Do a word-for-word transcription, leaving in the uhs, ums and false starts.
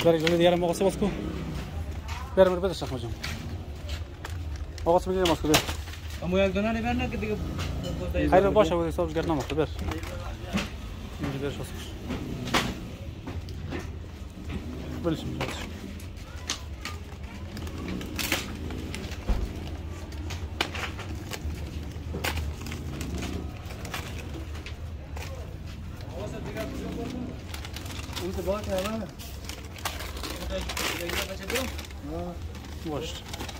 برای جلوی دیگرم آقا سباس کو برای مرد بدش رخم جان آقا سباس میگه ماسکو بر اما یک دونه نبر نه که دیگه خیر باشه و حسابش گرد نماخته بر اینجا برش واسش بلش میشه اون تو باید همه باشه